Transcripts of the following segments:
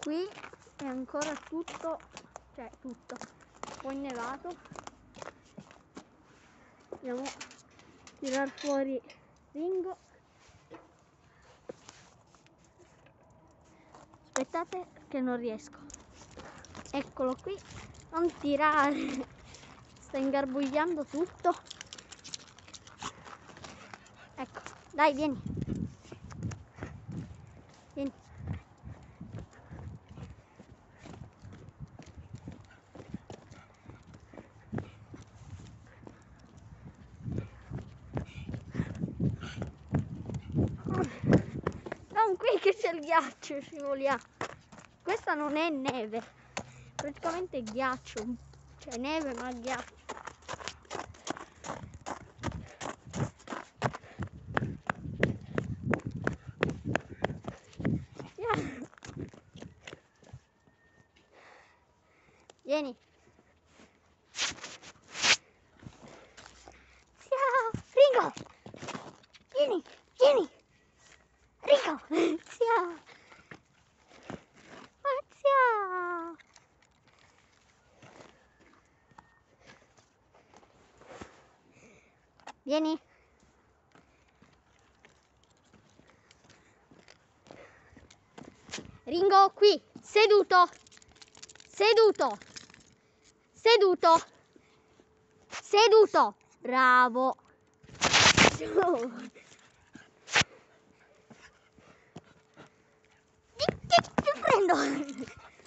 qui è ancora tutto, cioè tutto, un po' innevato. Andiamo a tirar fuori Ringo. Aspettate che non riesco. Eccolo qui, non tirare, sta ingarbugliando tutto. Ecco, dai, vieni. Vieni. Non qui che c'è il ghiaccio, scivoliamo. Questa non è neve, praticamente è ghiaccio, cioè neve ma ghiaccio. Vieni. Ringo! Vieni, vieni! Ringo! Mazia! Vieni! Ringo, qui! Seduto! Seduto! Seduto! Seduto! Bravo! Ti prendo!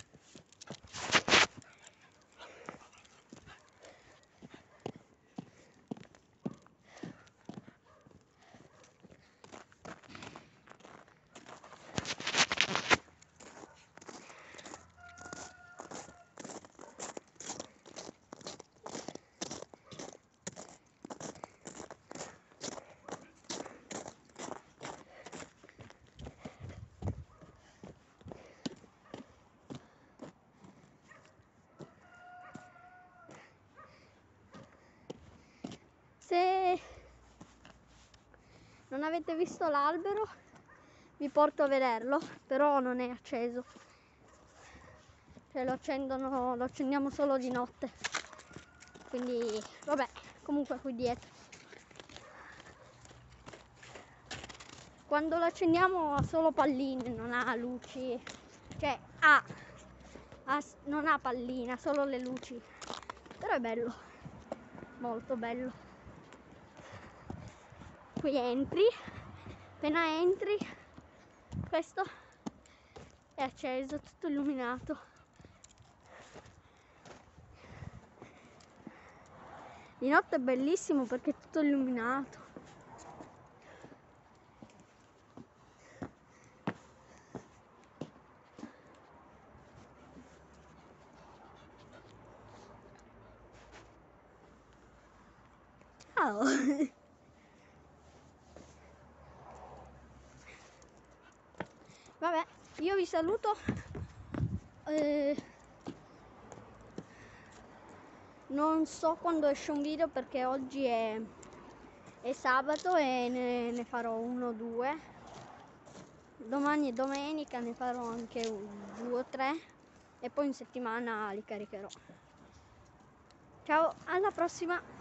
Se non avete visto l'albero, vi porto a vederlo, però non è acceso. Cioè lo accendiamo solo di notte. Quindi, vabbè, comunque qui dietro. Quando lo accendiamo ha solo palline, non ha luci. Cioè, non ha pallina, solo le luci. Però è bello, molto bello. Qui entri, appena entri, questo è acceso, tutto illuminato. Di notte è bellissimo perché è tutto illuminato. Ciao! Vabbè, io vi saluto. Non so quando esce un video perché oggi è sabato e ne farò uno o due. Domani è domenica, ne farò anche 2 o 3 e poi in settimana li caricherò. Ciao, alla prossima!